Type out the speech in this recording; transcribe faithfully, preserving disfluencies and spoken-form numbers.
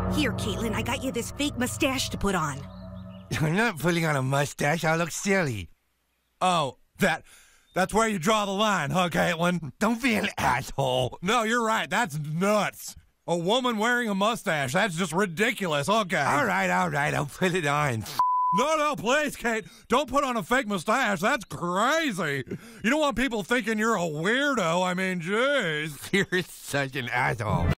Here, Caitlyn, I got you this fake mustache to put on. I'm not putting on a mustache. I look silly. Oh, that... That's where you draw the line, huh, Caitlyn? Don't be an asshole. No, you're right. That's nuts. A woman wearing a mustache. That's just ridiculous. Okay. All right, all right. I'll put it on. No, no, please, Kate. Don't put on a fake mustache. That's crazy. You don't want people thinking you're a weirdo. I mean, jeez. You're such an asshole.